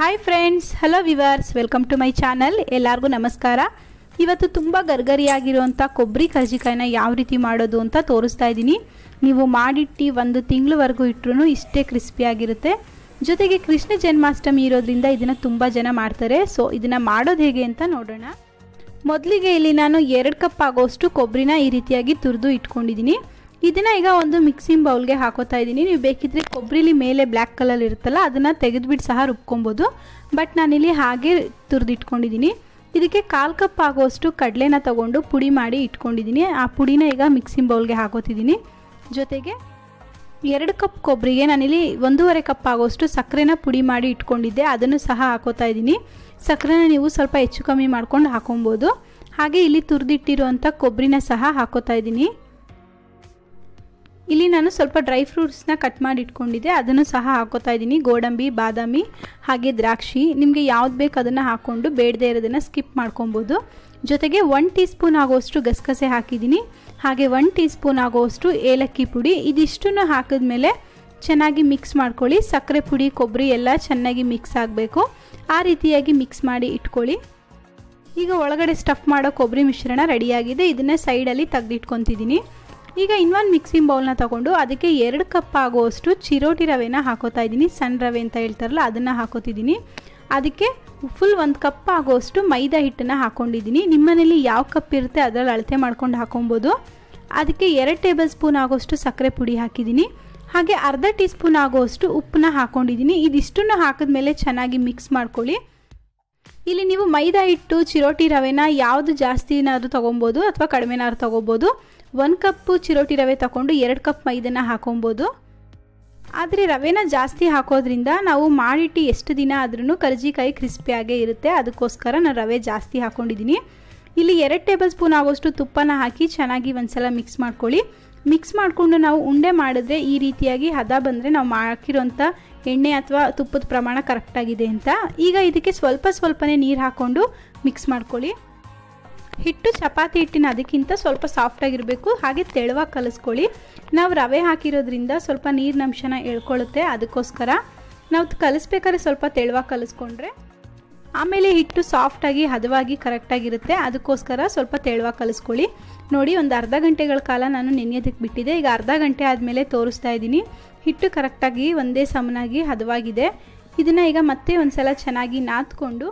Hi friends, hello viewers, welcome to my channel. ಎಲ್ಲರಿಗೂ ನಮಸ್ಕಾರ. ಇವತ್ತು ತುಂಬ ಗರ್ಗರಿಯಾಗಿರುವಂಥ ಕೊಬ್ಬರಿ ಕರ್ಜಿಕಾಯಿನ ಯಾವ ರೀತಿ ಮಾಡೋದು ಅಂತ ತೋರಿಸ್ತಾ ಇದ್ದೀನಿ. ನೀವು ಮಾಡಿಟ್ಟು 1 ತಿಂಗಳವರೆಗೂ ಇಟ್ಟರೂ ಇಷ್ಟೇ ಕ್ರಿಸ್ಪಿಯಾಗಿರುತ್ತೆ. ಜೊತೆಗೆ ಕೃಷ್ಣ ಜನ್ಮಾಷ್ಟಮಿ ಇರೋದ್ರಿಂದ ಇದನ್ನು ತುಂಬ ಜನ ಮಾಡ್ತಾರೆ. ಸೊ ಇದನ್ನು ಮಾಡೋದು ಹೇಗೆ ಅಂತ ನೋಡೋಣ. ಮೊದಲಿಗೆ ಇಲ್ಲಿ ನಾನು 2 ಕಪ್ ಆಗೋಷ್ಟು ಕೊಬ್ಬರಿನ ಈ ರೀತಿಯಾಗಿ ತುರಿದು ಇಟ್ಕೊಂಡಿದ್ದೀನಿ. ಇದನ್ನು ಈಗ ಒಂದು ಮಿಕ್ಸಿಂಗ್ ಬೌಲ್ಗೆ ಹಾಕೋತಾ ಇದ್ದೀನಿ. ನೀವು ಬೇಕಿದ್ರೆ ಕೊಬ್ಬರಿಲಿ ಮೇಲೆ ಬ್ಲ್ಯಾಕ್ ಕಲರ್ ಇರುತ್ತಲ್ಲ, ಅದನ್ನು ತೆಗೆದುಬಿಟ್ಟು ಸಹ ರುಬ್ಕೊಬೋದು. ಬಟ್ ನಾನಿಲ್ಲಿ ಹಾಗೆ ತುರಿದು ಇಟ್ಕೊಂಡಿದ್ದೀನಿ. ಇದಕ್ಕೆ 1/4 ಕಪ್ ಆಗೋಷ್ಟು ಕಡಲೆನ ತಗೊಂಡು ಪುಡಿ ಮಾಡಿ ಇಟ್ಕೊಂಡಿದ್ದೀನಿ. ಆ ಪುಡಿನ ಈಗ ಮಿಕ್ಸಿಂಗ್ ಬೌಲ್ಗೆ ಹಾಕೋತಿದ್ದೀನಿ. ಜೊತೆಗೆ 2 ಕಪ್ ಕೊಬ್ಬರಿಗೆ ನಾನಿಲ್ಲಿ 1.5 ಕಪ್ ಆಗೋಷ್ಟು ಸಕ್ಕರೆನ ಪುಡಿ ಮಾಡಿ ಇಟ್ಕೊಂಡಿದ್ದೆ, ಅದನ್ನು ಸಹ ಹಾಕೋತಾ ಇದ್ದೀನಿ. ಸಕ್ಕರೆನ ನೀವು ಸ್ವಲ್ಪ ಹೆಚ್ಚು ಕಮ್ಮಿ ಮಾಡ್ಕೊಂಡು ಹಾಕೊಬೋದು. ಹಾಗೆ ಇಲ್ಲಿ ತುರಿದಿಟ್ಟಿರುವಂಥ ಕೊಬ್ಬರಿನ ಸಹ ಹಾಕೋತಾ ಇದ್ದೀನಿ. ಇಲ್ಲಿ ನಾನು ಸ್ವಲ್ಪ ಡ್ರೈ ಫ್ರೂಟ್ಸ್ನ ಕಟ್ ಮಾಡಿ ಇಟ್ಕೊಂಡಿದ್ದೆ, ಅದನ್ನು ಸಹ ಹಾಕೋತಾ ಇದ್ದೀನಿ. ಗೋಡಂಬಿ, ಬಾದಾಮಿ ಹಾಗೆ ದ್ರಾಕ್ಷಿ, ನಿಮಗೆ ಯಾವ್ದು ಬೇಕು ಅದನ್ನು ಹಾಕ್ಕೊಂಡು ಬೇಡದೇ ಇರೋದನ್ನು ಸ್ಕಿಪ್ ಮಾಡ್ಕೊಬೋದು. ಜೊತೆಗೆ 1 ಟೀ ಸ್ಪೂನ್ ಆಗೋಷ್ಟು ಗಸಗಸೆ ಹಾಕಿದ್ದೀನಿ. ಹಾಗೆ 1 ಟೀ ಸ್ಪೂನ್ ಆಗೋಷ್ಟು ಏಲಕ್ಕಿ ಪುಡಿ. ಇದಿಷ್ಟನ್ನು ಹಾಕಿದ್ಮೇಲೆ ಚೆನ್ನಾಗಿ ಮಿಕ್ಸ್ ಮಾಡ್ಕೊಳ್ಳಿ. ಸಕ್ಕರೆ ಪುಡಿ, ಕೊಬ್ಬರಿ ಎಲ್ಲ ಚೆನ್ನಾಗಿ ಮಿಕ್ಸ್ ಆಗಬೇಕು. ಆ ರೀತಿಯಾಗಿ ಮಿಕ್ಸ್ ಮಾಡಿ ಇಟ್ಕೊಳ್ಳಿ. ಈಗ ಒಳಗಡೆ ಸ್ಟಫ್ ಮಾಡೋ ಕೊಬ್ಬರಿ ಮಿಶ್ರಣ ರೆಡಿಯಾಗಿದೆ. ಇದನ್ನೇ ಸೈಡಲ್ಲಿ ತೆಗೆದಿಟ್ಕೊತಿದ್ದೀನಿ. ಈಗ ಇನ್ನೊಂದು ಮಿಕ್ಸಿಂಗ್ ಬೌಲ್ನ ತಗೊಂಡು ಅದಕ್ಕೆ 2 ಕಪ್ ಆಗೋಷ್ಟು ಚಿರೋಟಿ ರವೆನ ಹಾಕೋತಾ ಇದ್ದೀನಿ. ಸಣ್ಣ ರವೆ ಅಂತ ಹೇಳ್ತಾರಲ್ಲ, ಅದನ್ನು ಹಾಕೋತಿದ್ದೀನಿ. ಅದಕ್ಕೆ ಫುಲ್ 1 ಕಪ್ ಆಗೋಷ್ಟು ಮೈದಾ ಹಿಟ್ಟನ್ನು ಹಾಕ್ಕೊಂಡಿದ್ದೀನಿ. ನಿಮ್ಮನೇಲಿ ಯಾವ ಕಪ್ ಇರುತ್ತೆ ಅದರಲ್ಲಿ ಅಳತೆ ಮಾಡ್ಕೊಂಡು ಹಾಕೊಬೋದು. ಅದಕ್ಕೆ 2 ಟೇಬಲ್ ಸ್ಪೂನ್ ಆಗೋಷ್ಟು ಸಕ್ಕರೆ ಪುಡಿ ಹಾಕಿದ್ದೀನಿ. ಹಾಗೆ ಅರ್ಧ ಟೀ ಸ್ಪೂನ್ ಆಗೋಷ್ಟು ಉಪ್ಪನ್ನ ಹಾಕ್ಕೊಂಡಿದ್ದೀನಿ. ಇದಿಷ್ಟನ್ನು ಹಾಕಿದ್ಮೇಲೆ ಚೆನ್ನಾಗಿ ಮಿಕ್ಸ್ ಮಾಡ್ಕೊಳ್ಳಿ. ಇಲ್ಲಿ ನೀವು ಮೈದಾ ಹಿಟ್ಟು, ಚಿರೋಟಿ ರವೆನ ಯಾವುದು ಜಾಸ್ತಿನಾದ್ರೂ ತೊಗೊಬೋದು ಅಥವಾ ಕಡಿಮೆನಾದ್ರೂ ತೊಗೋಬೋದು. 1 ಕಪ್ಪು ಚಿರೋಟಿ ರವೆ ತಗೊಂಡು 2 ಕಪ್ ಮೈದನ ಹಾಕೊಬೋದು. ಆದರೆ ರವೆನ ಜಾಸ್ತಿ ಹಾಕೋದ್ರಿಂದ ನಾವು ಮಾಡಿಟ್ಟು ಎಷ್ಟು ದಿನ ಆದ್ರೂ ಕರ್ಜಿಕಾಯಿ ಕ್ರಿಸ್ಪಿಯಾಗೇ ಇರುತ್ತೆ. ಅದಕ್ಕೋಸ್ಕರ ನಾನು ರವೆ ಜಾಸ್ತಿ ಹಾಕ್ಕೊಂಡಿದ್ದೀನಿ. ಇಲ್ಲಿ 2 ಟೇಬಲ್ ಸ್ಪೂನ್ ಆಗೋಷ್ಟು ತುಪ್ಪನ ಹಾಕಿ ಚೆನ್ನಾಗಿ ಒಂದ್ಸಲ ಮಿಕ್ಸ್ ಮಾಡ್ಕೊಳ್ಳಿ. ಮಿಕ್ಸ್ ಮಾಡಿಕೊಂಡು ನಾವು ಉಂಡೆ ಮಾಡಿದ್ರೆ ಈ ರೀತಿಯಾಗಿ ಹದ ಬಂದರೆ ನಾವು ಹಾಕಿರೋಂಥ ಎಣ್ಣೆ ಅಥವಾ ತುಪ್ಪದ ಪ್ರಮಾಣ ಕರೆಕ್ಟಾಗಿದೆ ಅಂತ. ಈಗ ಇದಕ್ಕೆ ಸ್ವಲ್ಪನೇ ನೀರು ಹಾಕ್ಕೊಂಡು ಮಿಕ್ಸ್ ಮಾಡ್ಕೊಳ್ಳಿ. ಹಿಟ್ಟು ಚಪಾತಿ ಹಿಟ್ಟಿನ ಅದಕ್ಕಿಂತ ಸ್ವಲ್ಪ ಸಾಫ್ಟಾಗಿರಬೇಕು. ಹಾಗೆ ತೆಳುವಾಗಿ ಕಲಿಸ್ಕೊಳ್ಳಿ. ನಾವು ರವೆ ಹಾಕಿರೋದ್ರಿಂದ ಸ್ವಲ್ಪ ನೀರಿನ ಅಂಶನ ಎಳ್ಕೊಳ್ಳುತ್ತೆ. ಅದಕ್ಕೋಸ್ಕರ ನಾವು ಕಲಿಸ್ಬೇಕಾದ್ರೆ ಸ್ವಲ್ಪ ತೆಳುವಾಗಿ ಕಲಿಸ್ಕೊಂಡ್ರೆ ಆಮೇಲೆ ಹಿಟ್ಟು ಸಾಫ್ಟಾಗಿ ಹದವಾಗಿ ಕರೆಕ್ಟಾಗಿರುತ್ತೆ. ಅದಕ್ಕೋಸ್ಕರ ಸ್ವಲ್ಪ ತೆಳುವಾಗಿ ಕಲಿಸ್ಕೊಳ್ಳಿ. ನೋಡಿ, ಒಂದು ಅರ್ಧ ಗಂಟೆಗಳ ಕಾಲ ನಾನು ನೆನೆಯೋದಕ್ಕೆ ಬಿಟ್ಟಿದ್ದೆ. ಈಗ ಅರ್ಧ ಗಂಟೆ ಆದಮೇಲೆ ತೋರಿಸ್ತಾ ಇದ್ದೀನಿ. ಹಿಟ್ಟು ಕರೆಕ್ಟಾಗಿ ಒಂದೇ ಸಮನಾಗಿ ಹದವಾಗಿದೆ. ಇದನ್ನು ಈಗ ಮತ್ತೆ ಒಂದು ಸಲ ಚೆನ್ನಾಗಿ ನಾದ್ಕೊಂಡು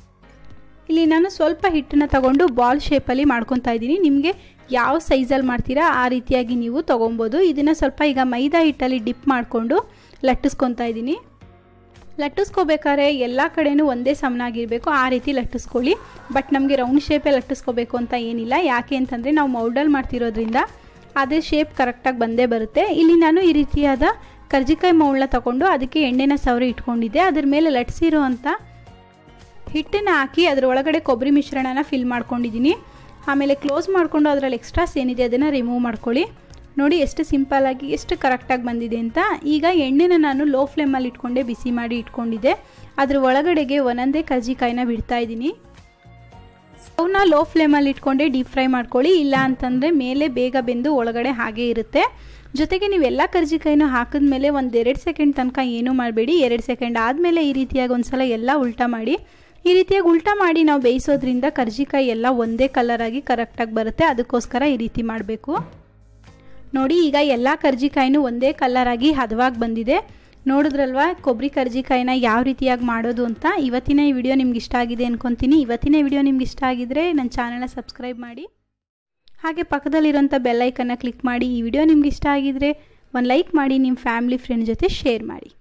ಇಲ್ಲಿ ನಾನು ಸ್ವಲ್ಪ ಹಿಟ್ಟನ್ನು ತಗೊಂಡು ಬಾಲ್ ಶೇಪಲ್ಲಿ ಮಾಡ್ಕೊತಾ ಇದ್ದೀನಿ. ನಿಮಗೆ ಯಾವ ಸೈಜಲ್ಲಿ ಮಾಡ್ತೀರಾ ಆ ರೀತಿಯಾಗಿ ನೀವು ತೊಗೊಬೋದು. ಇದನ್ನು ಸ್ವಲ್ಪ ಈಗ ಮೈದಾ ಹಿಟ್ಟಲ್ಲಿ ಡಿಪ್ ಮಾಡಿಕೊಂಡು ಲಟ್ಟಿಸ್ಕೊತಾ ಇದ್ದೀನಿ. ಲಟ್ಟಿಸ್ಕೋಬೇಕಾದ್ರೆ ಎಲ್ಲ ಕಡೆಯೂ ಒಂದೇ ಸಮನಾಗಿರಬೇಕು, ಆ ರೀತಿ ಲಟ್ಟಿಸ್ಕೊಳ್ಳಿ. ಬಟ್ ನಮಗೆ ರೌಂಡ್ ಶೇಪೇ ಲಟ್ಟಿಸ್ಕೋಬೇಕು ಅಂತ ಏನಿಲ್ಲ. ಯಾಕೆ ಅಂತಂದರೆ ನಾವು ಮೌಲ್ಡಲ್ಲಿ ಮಾಡ್ತಿರೋದ್ರಿಂದ ಅದೇ ಶೇಪ್ ಕರೆಕ್ಟಾಗಿ ಬಂದೇ ಬರುತ್ತೆ. ಇಲ್ಲಿ ನಾನು ಈ ರೀತಿಯಾದ ಕರ್ಜಿಕಾಯಿ ಮೌಲ್ನ ತಗೊಂಡು ಅದಕ್ಕೆ ಎಣ್ಣೆನ ಸವರಿ ಇಟ್ಕೊಂಡಿದ್ದೆ. ಅದ್ರ ಮೇಲೆ ಲಟ್ಟಿಸಿರೋ ಅಂಥ ಹಿಟ್ಟನ್ನು ಹಾಕಿ ಅದರ ಒಳಗಡೆ ಕೊಬ್ಬರಿ ಮಿಶ್ರಣನ ಫಿಲ್ ಮಾಡ್ಕೊಂಡಿದ್ದೀನಿ. ಆಮೇಲೆ ಕ್ಲೋಸ್ ಮಾಡಿಕೊಂಡು ಅದರಲ್ಲಿ ಎಕ್ಸ್ಟ್ರಾಸ್ ಏನಿದೆ ಅದನ್ನು ರಿಮೂವ್ ಮಾಡ್ಕೊಳ್ಳಿ. ನೋಡಿ ಎಷ್ಟು ಸಿಂಪಲ್ಲಾಗಿ ಎಷ್ಟು ಕರೆಕ್ಟಾಗಿ ಬಂದಿದೆ ಅಂತ. ಈಗ ಎಣ್ಣೆನ ನಾನು ಲೋ ಫ್ಲೇಮಲ್ಲಿ ಇಟ್ಕೊಂಡೆ ಬಿಸಿ ಮಾಡಿ ಇಟ್ಕೊಂಡಿದ್ದೆ. ಅದ್ರ ಒಳಗಡೆಗೆ ಒಂದೊಂದೇ ಕರ್ಜಿಕಾಯಿನ ಬಿಡ್ತಾ ಇದ್ದೀನಿ. ಸ್ಟವ್ನ ಲೋ ಫ್ಲೇಮಲ್ಲಿ ಇಟ್ಕೊಂಡೆ ಡೀಪ್ ಫ್ರೈ ಮಾಡ್ಕೊಳ್ಳಿ. ಇಲ್ಲ ಅಂತಂದರೆ ಮೇಲೆ ಬೇಗ ಬೆಂದು ಒಳಗಡೆ ಹಾಗೇ ಇರುತ್ತೆ. ಜೊತೆಗೆ ನೀವೆಲ್ಲ ಕರ್ಜಿಕಾಯಿನೂ ಹಾಕಿದ್ಮೇಲೆ 1-2 ಸೆಕೆಂಡ್ ತನಕ ಏನೂ ಮಾಡಬೇಡಿ. 2 ಸೆಕೆಂಡ್ ಆದಮೇಲೆ ಈ ರೀತಿಯಾಗಿ ಒಂದ್ಸಲ ಎಲ್ಲ ಉಲ್ಟಾ ಮಾಡಿ. ಈ ರೀತಿಯಾಗಿ ಉಲ್ಟಾ ಮಾಡಿ ನಾವು ಬೇಯಿಸೋದ್ರಿಂದ ಕರ್ಜಿಕಾಯಿ ಎಲ್ಲ ಒಂದೇ ಕಲರಾಗಿ ಕರೆಕ್ಟಾಗಿ ಬರುತ್ತೆ. ಅದಕ್ಕೋಸ್ಕರ ಈ ರೀತಿ ಮಾಡಬೇಕು. ನೋಡಿ, ಈಗ ಎಲ್ಲ ಕರ್ಜಿಕಾಯಿನೂ ಒಂದೇ ಕಲರಾಗಿ ಹದವಾಗಿ ಬಂದಿದೆ. ನೋಡಿದ್ರಲ್ವಾ ಕೊಬ್ಬರಿ ಕರ್ಜಿಕಾಯಿನ ಯಾವ ರೀತಿಯಾಗಿ ಮಾಡೋದು ಅಂತ. ಇವತ್ತಿನ ಈ ವಿಡಿಯೋ ನಿಮ್ಗೆ ಇಷ್ಟ ಆಗಿದೆ ಅನ್ಕೊತೀನಿ. ಇವತ್ತಿನ ವಿಡಿಯೋ ನಿಮ್ಗೆ ಇಷ್ಟ ಆಗಿದ್ರೆ ನನ್ನ ಚಾನಲ್ನ ಸಬ್ಸ್ಕ್ರೈಬ್ ಮಾಡಿ. ಹಾಗೆ ಪಕ್ಕದಲ್ಲಿರೋಂಥ ಬೆಲ್ ಐಕನ್ನ ಕ್ಲಿಕ್ ಮಾಡಿ. ಈ ವಿಡಿಯೋ ನಿಮ್ಗೆ ಇಷ್ಟ ಆಗಿದ್ರೆ ಒಂದು ಲೈಕ್ ಮಾಡಿ, ನಿಮ್ಮ ಫ್ಯಾಮಿಲಿ ಫ್ರೆಂಡ್ ಜೊತೆ ಶೇರ್ ಮಾಡಿ.